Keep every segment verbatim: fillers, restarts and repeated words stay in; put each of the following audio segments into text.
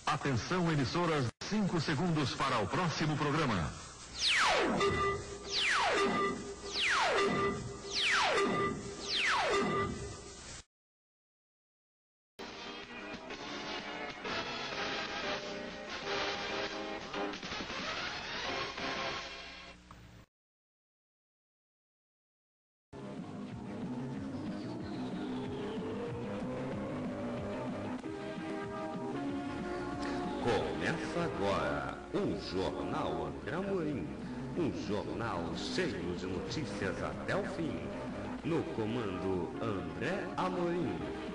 Atenção, emissoras, cinco segundos para o próximo programa. Começa agora o Jornal André Amorim, um jornal cheio de notícias até o fim. No comando André Amorim.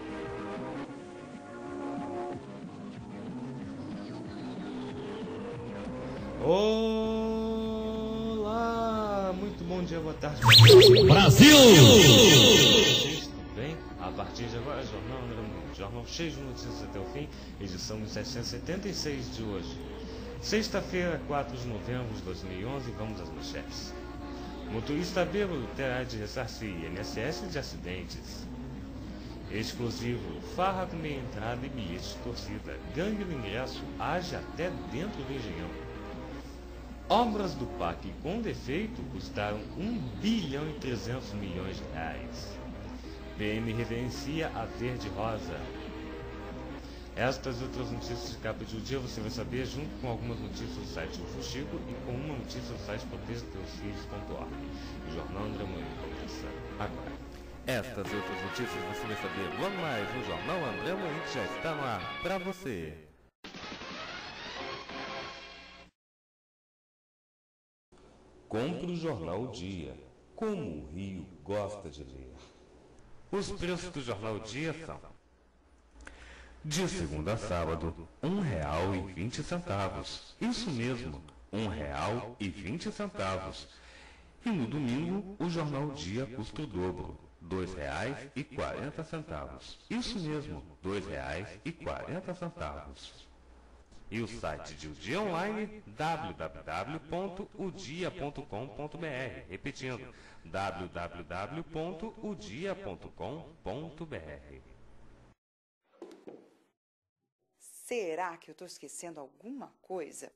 Olá, muito bom dia, boa tarde. Brasil! Vocês, tudo bem? A partir de agora, Jornal André Amorim. Jornal cheio de notícias até o fim, edição mil setecentos e setenta e seis de hoje. Sexta-feira, quatro de novembro de dois mil e onze, vamos às manchetes. Motorista bêbado terá de ressarcir I N S S de acidentes. Exclusivo, farra com meia entrada e bilhete de torcida. Gangue do ingresso age até dentro do engenhão. Obras do parque com defeito custaram um bilhão e trezentos milhões de reais. P M reverencia a Verde Rosa. Estas e outras notícias de capa de dia você vai saber junto com algumas notícias do site do Fuxico e com uma notícia do site proteja teus filhos ponto org. O Jornal André Amorim começa agora. Estas e outras notícias você vai saber logo mais no Jornal André Amorim, que já está no ar para você. Compre o Jornal O Dia, como o Rio gosta de ler. Os preços do Jornal O Dia são: de segunda a sábado, um real e vinte centavos. Isso mesmo, um real e vinte centavos. E no domingo, o Jornal O Dia custa o dobro, dois reais e quarenta centavos. Isso mesmo, dois reais e quarenta centavos. E o site de O Dia Online, w w w ponto o dia ponto com ponto b r. Repetindo, w w w ponto o dia ponto com ponto b r. Será que eu estou esquecendo alguma coisa?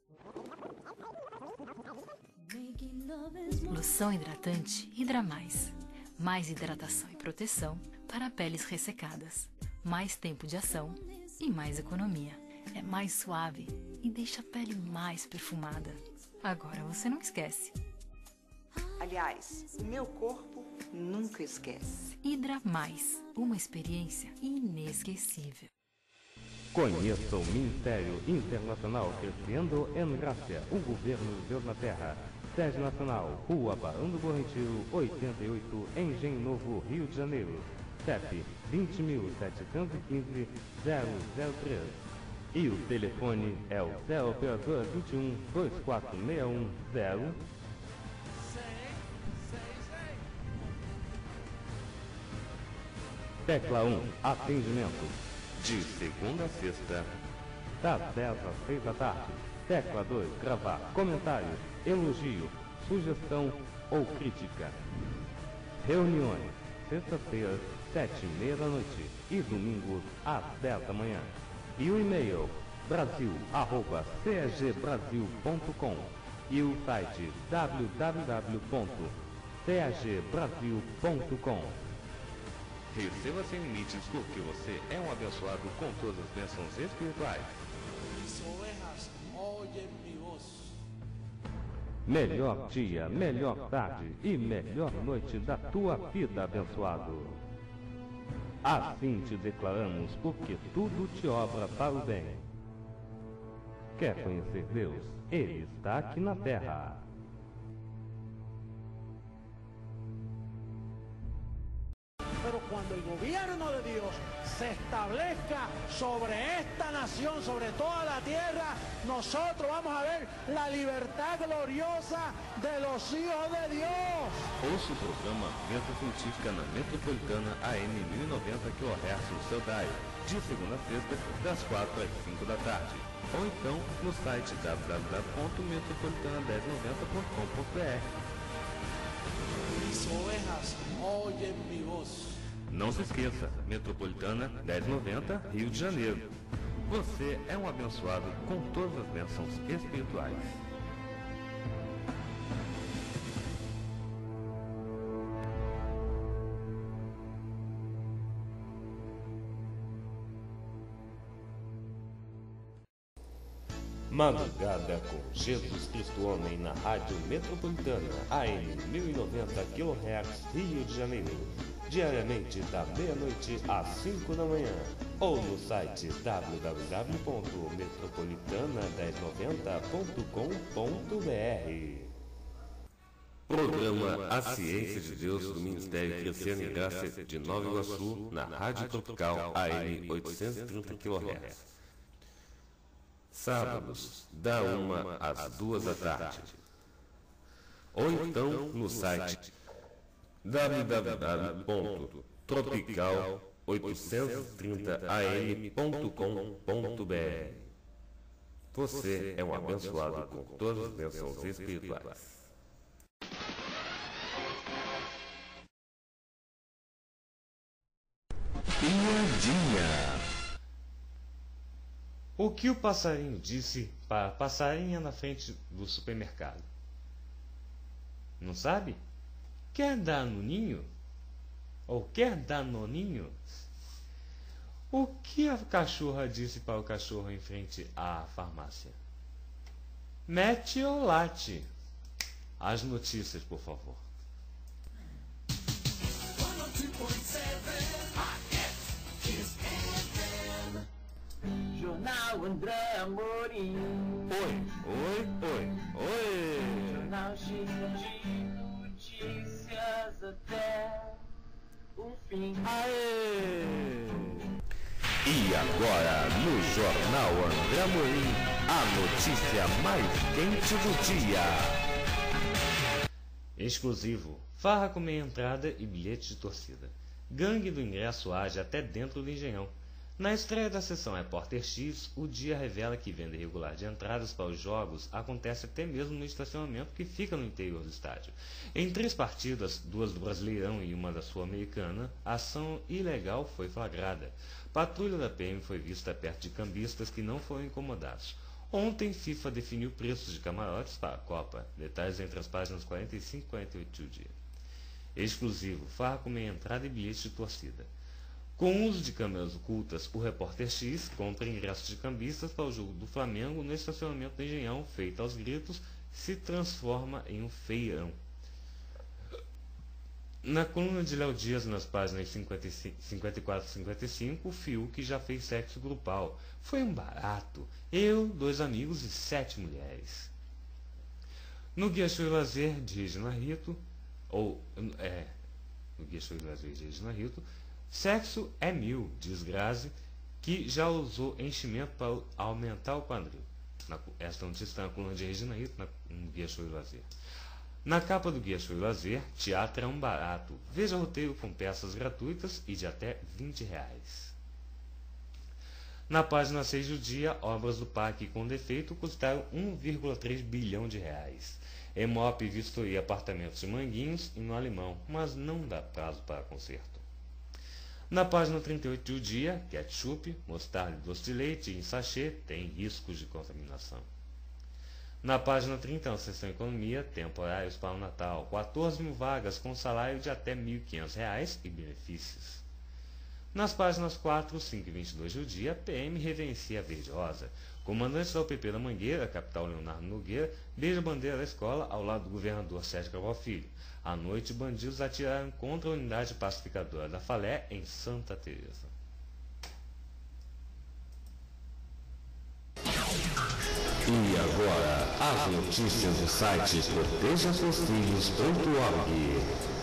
Loção hidratante Hidra Mais. Mais hidratação e proteção para peles ressecadas. Mais tempo de ação e mais economia. É mais suave e deixa a pele mais perfumada. Agora você não esquece. Aliás, o meu corpo nunca esquece. Hidra Mais. Uma experiência inesquecível. Conheça o Ministério Internacional Crescendo em Graça, o governo de Deus na Terra. Sede Nacional, Rua Barão do Bom Retiro, oitenta e oito, Engenho Novo, Rio de Janeiro. C E P vinte mil setecentos e quinze, zero zero três. E o telefone é o zero operador vinte e um, vinte e quatro sessenta e um, zero. Tecla um, atendimento. De segunda a sexta, das dez às seis da tarde. Tecla dois, gravar comentário, elogio, sugestão ou crítica. Reuniões, sexta-feira, sete e meia da noite e domingos às dez da manhã. E o e-mail, brasil arroba c e g brasil ponto com e o site w w w ponto c e g brasil ponto com. Receba sem limites, porque você é um abençoado com todas as bênçãos espirituais. Melhor dia, melhor tarde e melhor noite da tua vida, abençoado. Assim te declaramos, porque tudo te obra para o bem. Quer conhecer Deus? Ele está aqui na terra. Pero cuando el gobierno de Dios se establezca sobre esta nación, sobre toda la tierra, nosotros vamos a ver la libertad gloriosa de los hijos de Dios. Ouça o programa Venta Científica na Metropolitana A M mil e noventa kHz no seu dial, de segunda a sexta, das quatro às cinco da tarde. Ou então no site w w w ponto metropolitana mil e noventa ponto com ponto b r. Mis ovejas oyen mi voz. Não se esqueça, Metropolitana mil e noventa, Rio de Janeiro. Você é um abençoado com todas as bênçãos espirituais. Madrugada com Jesus Cristo Homem na Rádio Metropolitana A M mil e noventa quilohertz, Rio de Janeiro, diariamente da meia-noite às cinco da manhã, ou no site w w w ponto metropolitana mil e noventa ponto com ponto b r. Programa A Ciência de Deus do Ministério Crescendo em Graça de Nova Iguaçu na Rádio Tropical A M oitocentos e trinta quilohertz. Sábados, da uma às duas da tarde. Ou então no site w w w ponto tropical oitocentos e trinta a m ponto com ponto b r. Você é um abençoado com todas as bênçãos espirituais. Piadinha. O que o passarinho disse para a passarinha na frente do supermercado? Não sabe? Quer dar no ninho? Ou quer dar no ninho? O que a cachorra disse para o cachorro em frente à farmácia? Mete ou late? As notícias, por favor. Jornal André Amorim. Oi, oi, oi, oi. Jornal cheio de notícias até o fim. Aê! E agora, no Jornal André Amorim, a notícia mais quente do dia. Exclusivo. Farra com meia entrada e bilhete de torcida. Gangue do ingresso age até dentro do Engenhão. Na estreia da sessão Repórter X, o dia revela que venda irregular de entradas para os jogos acontece até mesmo no estacionamento que fica no interior do estádio. Em três partidas, duas do Brasileirão e uma da Sul-Americana, a ação ilegal foi flagrada. Patrulha da P M foi vista perto de cambistas que não foram incomodados. Ontem, FIFA definiu preços de camarotes para a Copa. Detalhes entre as páginas quarenta e cinco e quarenta e oito do dia. Exclusivo. Farra com meia entrada e bilhete de torcida. Com o uso de câmeras ocultas, o Repórter X compra ingressos de cambistas para o jogo do Flamengo no estacionamento do Engenhão, feito aos gritos, se transforma em um feirão. Na coluna de Léo Dias, nas páginas cinquenta e cinco, cinquenta e quatro e cinquenta e cinco, o Fiuk já fez sexo grupal. Foi um barato. Eu, dois amigos e sete mulheres. No Guia Show e Lazer de Regina Rito, ou, é, no Guia Show e Lazer de Regina Rito, sexo é mil, diz Grazi, que já usou enchimento para aumentar o quadril. Na, esta notícia está na coluna de Regina Rito, na, no Guia Show e Lazer. Na capa do Guia Show e Lazer, teatro é um barato. Veja roteiro com peças gratuitas e de até vinte reais. Na página seis do dia, obras do parque com defeito custaram um vírgula três bilhão de reais. Emop vistoria apartamentos de Manguinhos e no Alemão, mas não dá prazo para conserto. Na página trinta e oito do dia, ketchup, mostarda e doce de leite em sachê tem riscos de contaminação. Na página trinta, na seção Economia, temporários para o Natal, quatorze mil vagas com salário de até mil e quinhentos reais e benefícios. Nas páginas quatro, cinco e vinte e dois do dia, P M reverencia a Verde Rosa. Comandante da U P P da Mangueira, capital Leonardo Nogueira, beija a bandeira da escola ao lado do governador Sérgio Cabral Filho. À noite, bandidos atiraram contra a unidade pacificadora da Falé em Santa Teresa. E agora, as notícias do site proteja seus filhos ponto org.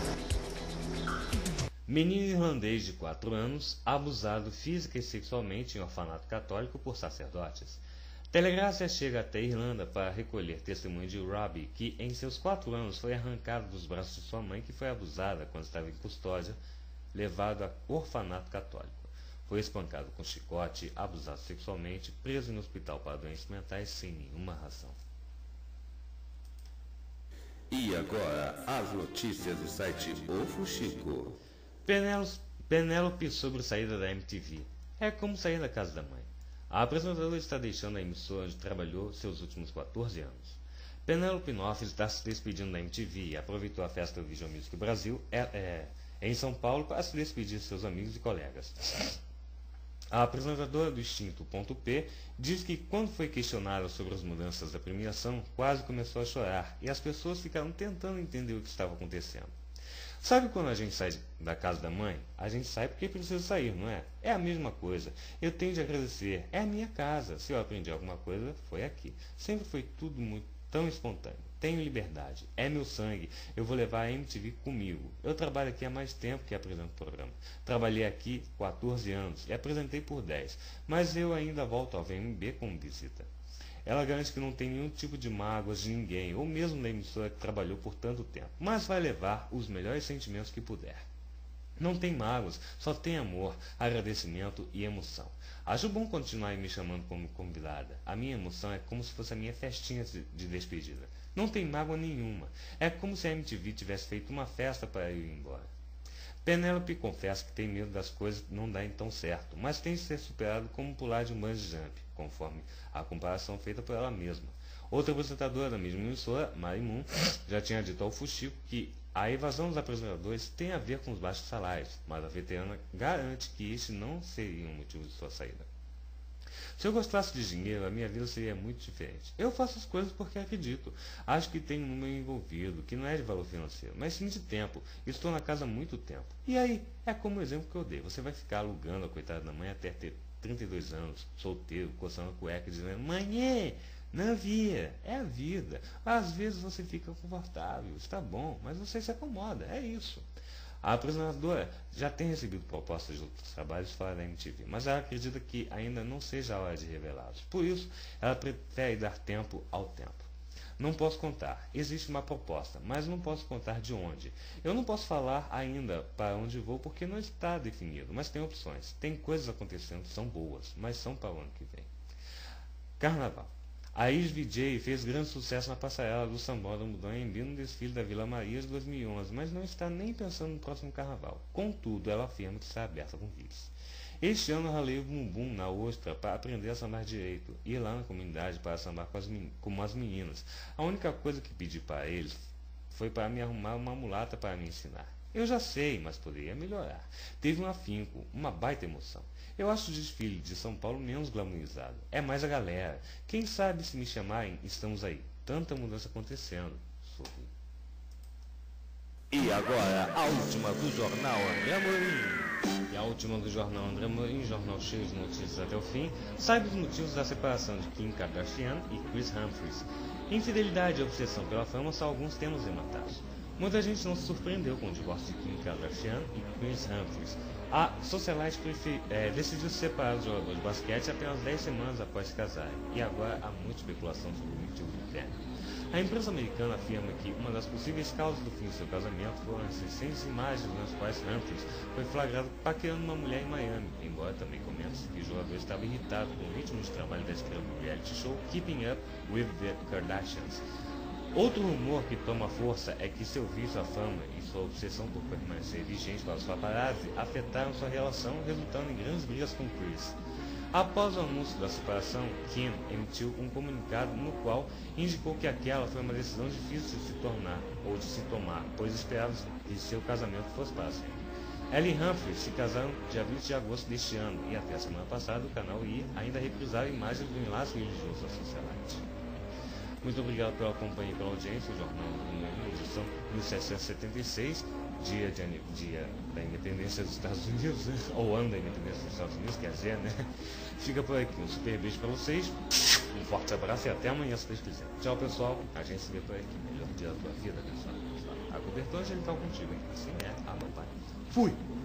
Menino irlandês de quatro anos, abusado física e sexualmente em orfanato católico por sacerdotes. Telegrácia chega até a Irlanda para recolher testemunho de Robbie, que em seus quatro anos foi arrancado dos braços de sua mãe, que foi abusada quando estava em custódia, levado a orfanato católico. Foi espancado com chicote, abusado sexualmente, preso no hospital para doenças mentais sem nenhuma razão. E agora, as notícias do site O Fuxico. Penélope sobre saída da M T V. É como sair da casa da mãe. A apresentadora está deixando a emissora onde trabalhou seus últimos quatorze anos. Penélope North está se despedindo da M T V e aproveitou a festa do Video Music Brasil é, é, em São Paulo para se despedir de seus amigos e colegas. A apresentadora do extinto Ponto P diz que quando foi questionada sobre as mudanças da premiação, quase começou a chorar e as pessoas ficaram tentando entender o que estava acontecendo. Sabe quando a gente sai da casa da mãe? A gente sai porque precisa sair, não é? É a mesma coisa. Eu tenho de agradecer. É a minha casa. Se eu aprendi alguma coisa, foi aqui. Sempre foi tudo muito tão espontâneo. Tenho liberdade. É meu sangue. Eu vou levar a M T V comigo. Eu trabalho aqui há mais tempo que apresento o programa. Trabalhei aqui quatorze anos e apresentei por dez. Mas eu ainda volto ao V M B como visita. Ela garante que não tem nenhum tipo de mágoas de ninguém, ou mesmo da emissora que trabalhou por tanto tempo, mas vai levar os melhores sentimentos que puder. Não tem mágoas, só tem amor, agradecimento e emoção. Acho bom continuar me chamando como convidada. A minha emoção é como se fosse a minha festinha de despedida. Não tem mágoa nenhuma. É como se a M T V tivesse feito uma festa para eu ir embora. Penélope confessa que tem medo das coisas não darem tão certo, mas tem de ser superado como pular de um bungee jump, conforme a comparação feita por ela mesma. Outra apresentadora da mesma emissora, Mari Moon, já tinha dito ao Fuxico que a evasão dos apresentadores tem a ver com os baixos salários, mas a veterana garante que este não seria um motivo de sua saída. Se eu gostasse de dinheiro, a minha vida seria muito diferente. Eu faço as coisas porque acredito. Acho que tem um número envolvido, que não é de valor financeiro, mas sim de tempo. Estou na casa há muito tempo. E aí, é como o exemplo que eu dei. Você vai ficar alugando a coitada da mãe até ter trinta e dois anos, solteiro, coçando a cueca, dizendo: mãe, não havia, é a vida. Às vezes você fica confortável, está bom, mas você se acomoda, é isso. A apresentadora já tem recebido propostas de outros trabalhos fora da M T V, mas ela acredita que ainda não seja a hora de revelá-los. Por isso, ela prefere dar tempo ao tempo. Não posso contar. Existe uma proposta, mas não posso contar de onde. Eu não posso falar ainda para onde vou porque não está definido, mas tem opções. Tem coisas acontecendo que são boas, mas são para o ano que vem. Carnaval. A ex-V J fez grande sucesso na passarela do Sambódromo do Anhembi no desfile da Vila Maria de dois mil e onze, mas não está nem pensando no próximo carnaval. Contudo, ela afirma que está aberta com convites. Este ano ralei o bumbum na ostra para aprender a sambar direito, ir lá na comunidade para sambar com as como as meninas. A única coisa que pedi para eles foi para me arrumar uma mulata para me ensinar. Eu já sei, mas poderia melhorar. Teve um afinco, uma baita emoção. Eu acho o desfile de São Paulo menos glamourizado. É mais a galera. Quem sabe se me chamarem, estamos aí. Tanta mudança acontecendo. Sorri. E agora, a última do Jornal André Amorim. E a última do Jornal André Amorim, jornal cheio de notícias até o fim, saiba os motivos da separação de Kim Kardashian e Chris Humphries. Infidelidade e obsessão pela fama são alguns temas levantados. Muita gente não se surpreendeu com o divórcio de Kim Kardashian e Chris Humphries. A socialite é, decidiu se separar dos jogadores de basquete apenas dez semanas após se casarem, e agora há muita especulação sobre o motivo do término. A imprensa americana afirma que uma das possíveis causas do fim do seu casamento foram as recentes imagens nas quais Humphries foi flagrado paquerando uma mulher em Miami, embora também comente que o jogador estava irritado com o ritmo de trabalho da estrela do reality show Keeping Up with the Kardashians. Outro rumor que toma força é que seu vício à fama e sua obsessão por permanecer vigente para os paparazzi afetaram sua relação, resultando em grandes brigas com Chris. Após o anúncio da separação, Kim emitiu um comunicado no qual indicou que aquela foi uma decisão difícil de se tornar ou de se tomar, pois esperava que seu casamento fosse para sempre. Ela e Humphries se casaram dia vinte de agosto deste ano e até a semana passada o canal I ainda reprisaram imagens do enlace religioso da socialite. Muito obrigado pela companhia e pela audiência. O Jornal André, edição mil setecentos e setenta e seis, dia, de, dia da independência dos Estados Unidos, né? Ou ano da independência dos Estados Unidos, quer dizer, né? Fica por aqui. Um super beijo para vocês, um forte abraço e até amanhã, se Deus quiser. Tchau, pessoal. A gente se vê por aqui. Melhor dia da tua vida, pessoal. A cobertura angelical contigo, hein? Assim é, a papai. Fui!